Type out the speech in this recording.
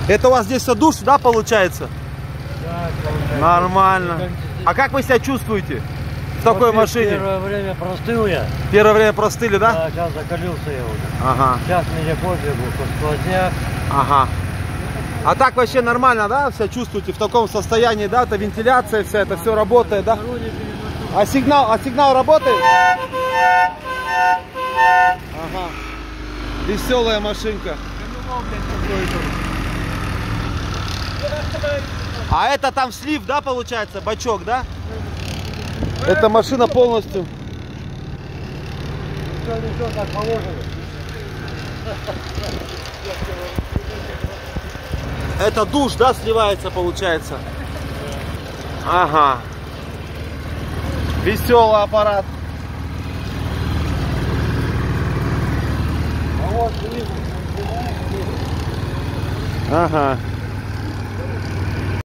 Это у вас здесь душ, да, получается? Да, получается. Нормально. А как вы себя чувствуете в такой машине? Первое время простыл я. Первое время простыли, да? Да, сейчас закалился я уже. Ага. Сейчас мне пофигу, сквозняк. Ага. А так вообще нормально, да, себя чувствуете в таком состоянии, да? Это вентиляция вся, это все работает, да? А сигнал работает? Ага. Веселая машинка. А это там слив, да, получается, бачок, да? Эта машина полностью. Все как положено. Это душ, да, сливается, получается? Ага. Веселый аппарат. А вот, Ага.